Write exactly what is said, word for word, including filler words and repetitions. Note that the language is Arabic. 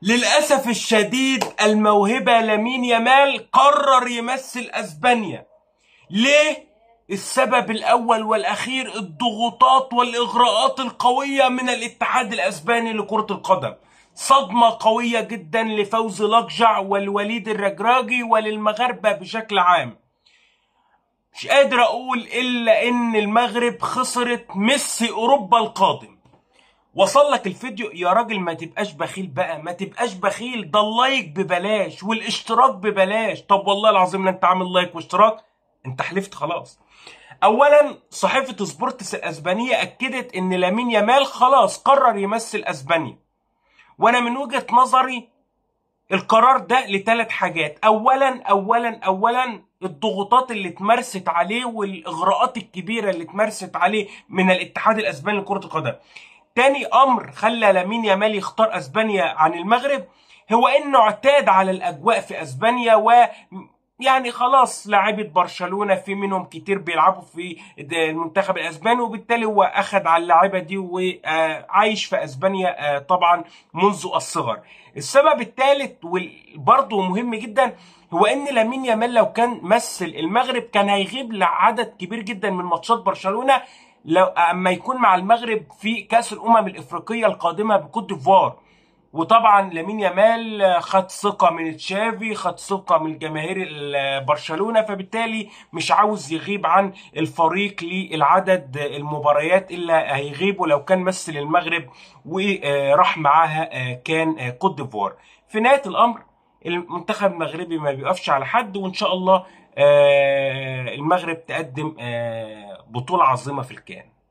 للأسف الشديد الموهبة لامين يامال قرر يمثل أسبانيا. ليه؟ السبب الأول والأخير الضغوطات والإغراءات القوية من الاتحاد الأسباني لكرة القدم. صدمة قوية جدا لفوز لقجع والوليد الرجراجي وللمغاربة بشكل عام. مش قادر أقول إلا إن المغرب خسرت ميسي أوروبا القادم. وصل لك الفيديو يا راجل؟ ما تبقاش بخيل بقى، ما تبقاش بخيل. ده اللايك ببلاش والاشتراك ببلاش. طب والله العظيم لا انت عامل لايك واشتراك، انت حلفت خلاص. اولا صحيفة سبورتس الاسبانية اكدت ان لامين يامال خلاص قرر يمثل اسبانيا. وانا من وجهة نظري القرار ده لثلاث حاجات. اولا اولا اولا الضغوطات اللي اتمارست عليه والاغراءات الكبيرة اللي اتمارست عليه من الاتحاد الاسباني لكرة القدم. تاني امر خلى لامين يامال يختار اسبانيا عن المغرب هو انه اعتاد على الاجواء في اسبانيا، و يعني خلاص لاعيبه برشلونه في منهم كتير بيلعبوا في المنتخب الاسباني، وبالتالي هو اخذ على اللاعيبه دي وعايش في اسبانيا طبعا منذ الصغر. السبب الثالث وبرضه مهم جدا هو ان لامين يامال لو كان مثل المغرب كان هيغيب لعدد كبير جدا من ماتشات برشلونه لو اما يكون مع المغرب في كاس الامم الافريقيه القادمه بكوت ديفوار. وطبعا لامين يامال خد ثقه من تشافي، خد ثقه من جماهير برشلونه، فبالتالي مش عاوز يغيب عن الفريق للعدد المباريات الا هيغيبه لو كان مثل المغرب وراح معاها كان كوت ديفوار. في نهايه الامر المنتخب المغربي ما بيقفش على حد، وان شاء الله المغرب تقدم بطوله عظيمه في الكيان.